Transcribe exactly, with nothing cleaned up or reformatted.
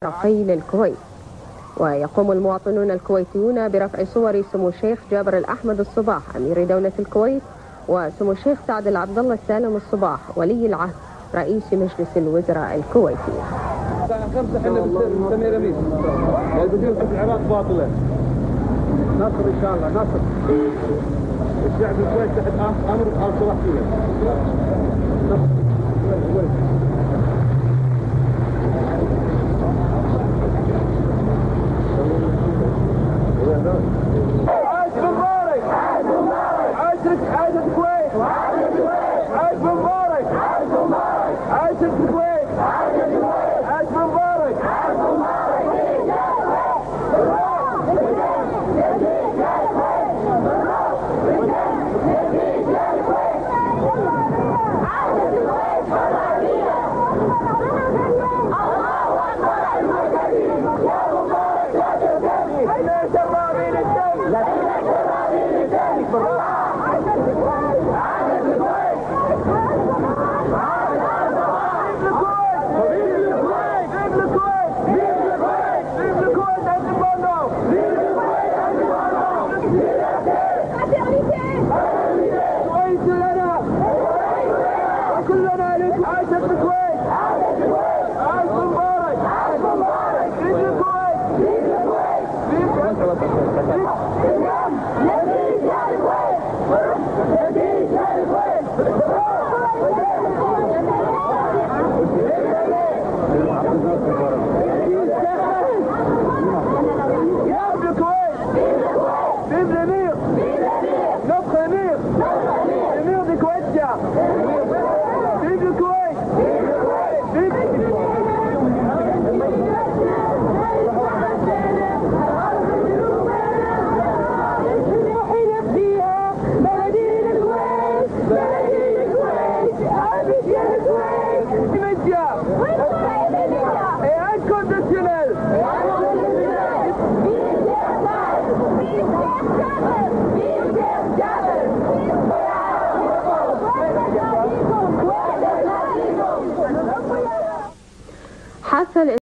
العراقي للكويت. ويقوم المواطنون الكويتيون برفع صور سمو الشيخ جابر الأحمد الصباح أمير دولة الكويت وسمو الشيخ سعد العبد الله السالم الصباح ولي العهد رئيس مجلس الوزراء الكويتي. الساعة خمسة احنا بنسمي رميس. البديل في العراق باطلة. نصر ان شاء الله نصر. الشعب الكويت تحت امر آل صلاح فيها. عاش مبارك! عاش مبارك! عاش عاش الكويت! عاش الكويت! عاش مبارك! عاش مبارك! عاش الكويت! عاش الكويت! عاش مبارك! عاش حث